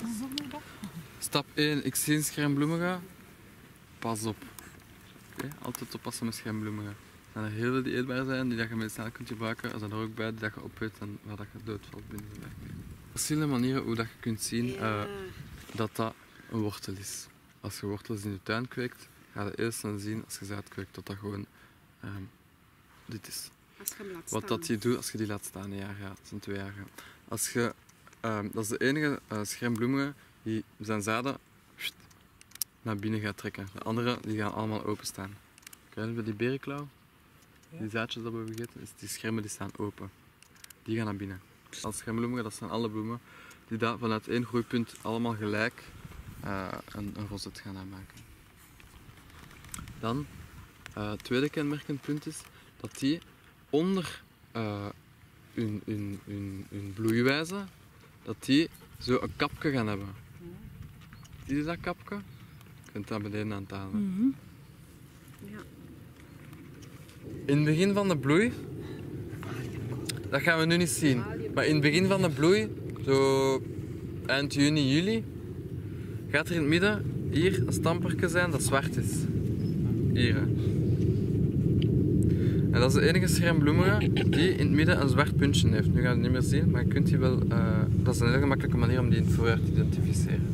Stap 1. Ik zie een schermbloemige. Pas op. Okay. Altijd oppassen met schermbloemigen. Er zijn er heel veel die eetbaar zijn, die dat je medicinaal kunt gebruiken. Er zijn er ook bij die dat je opeet en waar dat je doodvalt binnen de week. Verschillende manieren hoe dat je kunt zien dat dat een wortel is. Als je wortels in je tuin kweekt, ga je eerst dan zien als je ze uitkweekt dat dat gewoon dit is. Als je hem laat Wat dat je doet als je die laat staan, een jaar, het zijn 2 jaar. Als je, dat is de enige schermbloemige die zijn zaden naar binnen gaat trekken. De andere die gaan allemaal openstaan. Krijg je die berenklauw? Ja. Die zaadjes dat we vergeten, is die schermen die staan open. Die gaan naar binnen. Als schermbloemigen, dat zijn alle bloemen die daar vanuit één groeipunt allemaal gelijk een roset gaan aanmaken. Dan, het tweede kenmerkend punt is dat die onder hun bloeiwijze, dat die zo een kapje gaan hebben. Zie je dat kapje? Je kunt dat beneden aan het halen. Ja. In het begin van de bloei, dat gaan we nu niet zien, maar in het begin van de bloei, zo eind juni, juli, gaat er in het midden hier een stampertje zijn dat zwart is. Hier. En dat is de enige schermbloemige die in het midden een zwart puntje heeft. Nu gaan we het niet meer zien, maar je kunt die wel, dat is een heel gemakkelijke manier om die in het voorjaar te identificeren.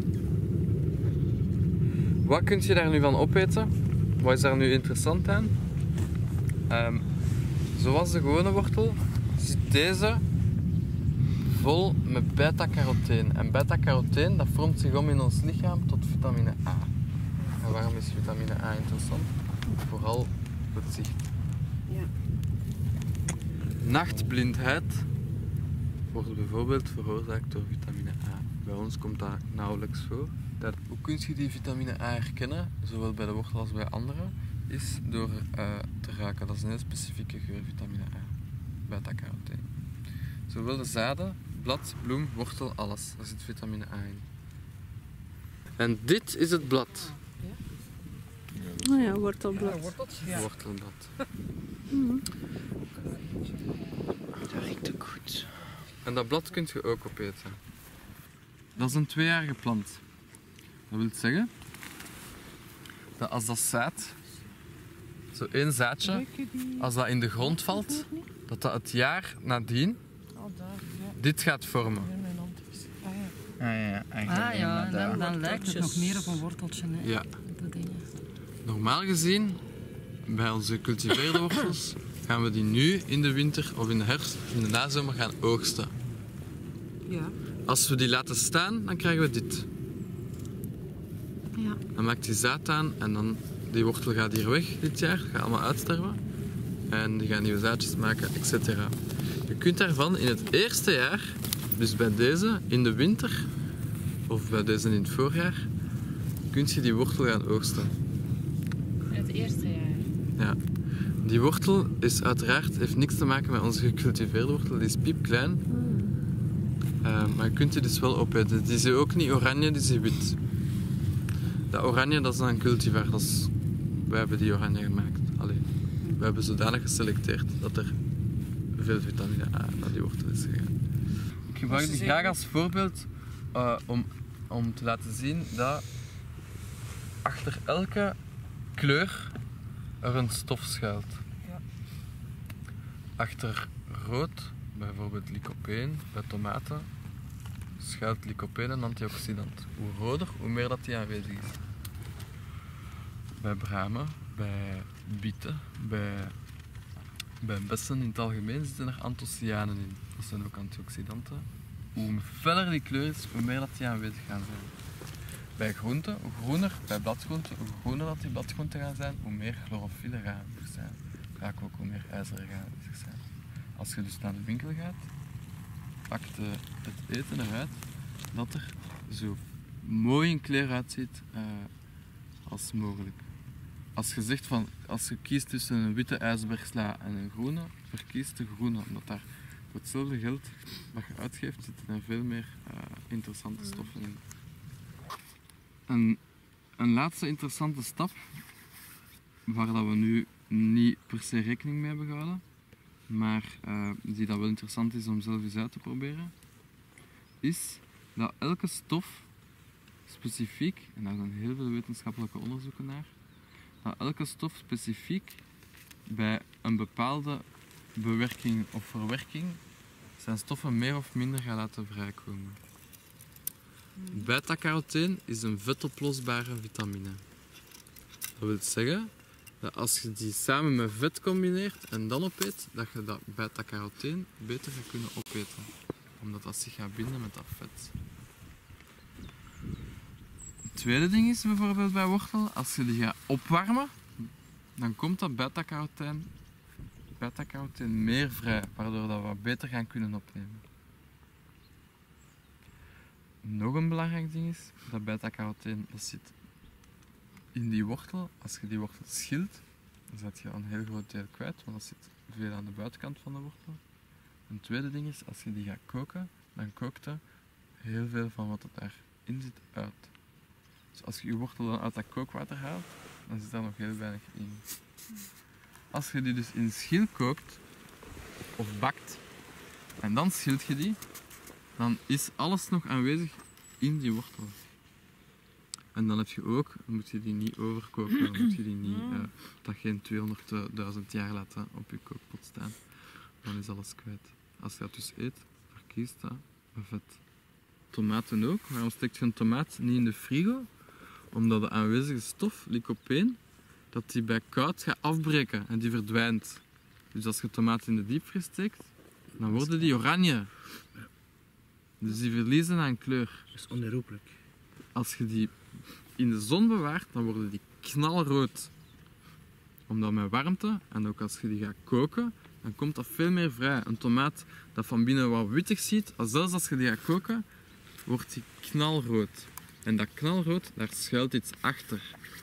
Wat kun je daar nu van opeten? Wat is daar nu interessant aan? Zoals de gewone wortel zit deze vol met beta-carotene. En beta-carotene dat vormt zich om in ons lichaam tot vitamine A. En waarom is vitamine A interessant? Vooral het zicht. Ja. Nachtblindheid wordt bijvoorbeeld veroorzaakt door vitamine A. Bij ons komt dat nauwelijks voor. Hoe kun je die vitamine A herkennen, zowel bij de wortel als bij anderen, is door te ruiken. Dat is een heel specifieke geur, vitamine A, beta-carotene. Zowel de zaden, blad, bloem, wortel, alles. Daar zit vitamine A in. En dit is het blad. Oh ja, wortelblad. Ja. Wortelblad. Dat riekt ook goed. En dat blad kun je ook opeten. Dat is een 2-jarige plant. Dat wil zeggen dat als dat zaad, zo 1 zaadje, als dat in de grond valt, dat dat het jaar nadien dit gaat vormen. Dan lijkt het nog meer op een worteltje. Hè? Ja. Normaal gezien, bij onze gecultiveerde wortels, gaan we die nu in de winter of in de herfst, in de nazomer gaan oogsten. Ja. Als we die laten staan, dan krijgen we dit. Ja. Dan maakt die zaad aan en dan die wortel gaat hier weg dit jaar, gaat allemaal uitsterven. En die gaan nieuwe zaadjes maken, etc. Je kunt daarvan in het eerste jaar, dus bij deze in de winter, of bij deze in het voorjaar, kun je die wortel gaan oogsten. In het eerste jaar? Ja. Die wortel is uiteraard, heeft niks te maken met onze gecultiveerde wortel, die is piepklein. Maar je kunt die dus wel opeten. Die is ook niet oranje, die is wit. Dat oranje, dat is dan een cultivar. Wij hebben die oranje gemaakt. Allee, we hebben zodanig geselecteerd dat er veel vitamine A naar die wortel is gegaan. Ik gebruik die graag als voorbeeld om te laten zien dat achter elke kleur er een stof schuilt. Ja. Achter rood, bijvoorbeeld lycopeen, bij tomaten, schuilt lycopeen een antioxidant. Hoe roder, hoe meer dat die aanwezig is. Bij bramen, bij bieten, bij bessen in het algemeen zitten er anthocyanen in. Dat zijn ook antioxidanten. Hoe feller die kleur is, hoe meer dat die aanwezig gaan zijn. Bij groenten, hoe groener, bij bladgroenten, hoe groener dat die bladgroenten gaan zijn, hoe meer chlorofylle gaan aanwezig zijn. Vaak ook hoe meer ijzer gaan aanwezig zijn. Als je dus naar de winkel gaat, pakt het eten eruit dat er zo mooi in kleur uitziet als mogelijk. Als je zegt van, als je kiest tussen een witte ijsbergsla en een groene, verkies de groene, omdat daar voor hetzelfde geld wat je uitgeeft zitten er veel meer interessante stoffen in. Een laatste interessante stap, waar dat we nu niet per se rekening mee hebben gehouden, maar die dat wel interessant is om zelf eens uit te proberen, is dat elke stof specifiek, en daar zijn heel veel wetenschappelijke onderzoeken naar, dat elke stof specifiek bij een bepaalde bewerking of verwerking zijn stoffen meer of minder gaat laten vrijkomen. Beta-caroteen is een vetoplosbare vitamine. Dat wil zeggen dat als je die samen met vet combineert en dan opeet, dat je dat beta-caroteen beter gaat kunnen opeten. Omdat dat zich gaat binden met dat vet. Het tweede ding is bijvoorbeeld bij wortel, als je die gaat opwarmen, dan komt dat beta-caroteen meer vrij, waardoor dat we wat beter gaan kunnen opnemen. Nog een belangrijk ding is dat beta-caroteen, dat zit in die wortel. Als je die wortel schilt, dan zet je een heel groot deel kwijt, want dat zit veel aan de buitenkant van de wortel. Een tweede ding is, als je die gaat koken, dan kookt er heel veel van wat er daarin zit uit. Dus als je je wortel dan uit dat kookwater haalt, dan zit daar nog heel weinig in. Als je die dus in schil kookt of bakt en dan schilt je die, dan is alles nog aanwezig in die wortel. En dan heb je ook, moet je die niet overkoken, dan moet je die niet, dat geen 200.000 jaar laten op je kookpot staan. Dan is alles kwijt. Als je dat dus eet, verkiest dat vet. Tomaten ook. Waarom steekt je een tomaat niet in de frigo? Omdat de aanwezige stof, lycopeen, dat die bij koud gaat afbreken en die verdwijnt. Dus als je tomaten in de diepvries steekt, dan worden die oranje. Dus die verliezen aan kleur. Dat is onherroepelijk. Als je die in de zon bewaart, dan worden die knalrood. Omdat met warmte, en ook als je die gaat koken, dan komt dat veel meer vrij. Een tomaat dat van binnen wat wittig ziet, zelfs als je die gaat koken, wordt die knalrood. En dat knalrood, daar schuilt iets achter.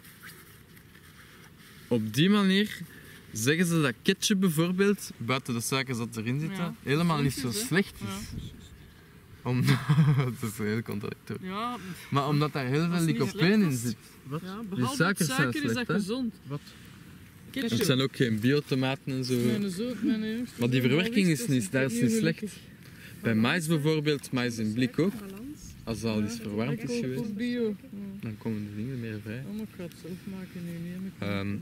Op die manier zeggen ze dat ketchup bijvoorbeeld, buiten de suikers dat erin zitten, helemaal niet zo slecht is. Omdat, dat is heel contradictorisch. Ja, Maar omdat daar heel veel is niet lycopeen in slecht, zit. Wat? ja, Die behalve suikers zijn suiker is slecht, dat hè? gezond. Wat? Ketchup. Het zijn ook geen biotomaten en zo. Mijn jongste Maar die zoon verwerking is Maurice, niet, daar is niet slecht. Bij mais bijvoorbeeld, mais in blik ook. Balans. Als het al eens verwarmd is geweest, Voor bio. dan komen de dingen meer vrij. Oh, maar ik ga het zelf maken nu. Nee, ik Ehm,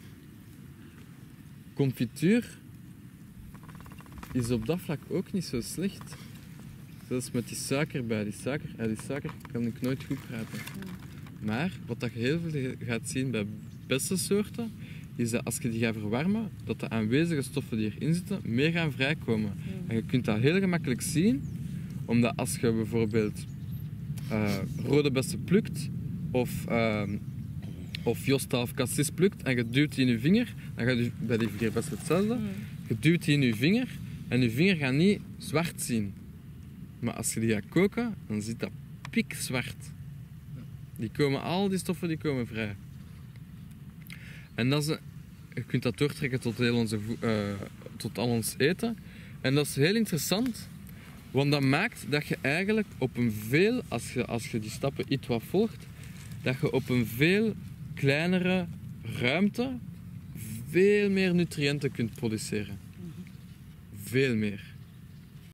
Confituur is op dat vlak ook niet zo slecht. Zelfs met die suiker bij. Die suiker kan ik nooit goed praten. Maar wat dat je heel veel gaat zien bij bessensoorten, is dat als je die gaat verwarmen, dat de aanwezige stoffen die erin zitten meer gaan vrijkomen. En je kunt dat heel gemakkelijk zien, omdat als je bijvoorbeeld rode bessen plukt, of Josta of cassis plukt, en je duwt die in je vinger, dan gaat je bij die vier bessen hetzelfde. Je duwt die in je vinger, en je vinger gaat niet zwart zien. Maar als je die gaat koken, dan ziet dat pikzwart. Al die stoffen die komen vrij. En dat is, je kunt dat doortrekken tot, tot al ons eten. En dat is heel interessant, want dat maakt dat je eigenlijk op een veel, als je die stappen iets wat volgt, dat je op een veel kleinere ruimte veel meer nutriënten kunt produceren. Veel meer.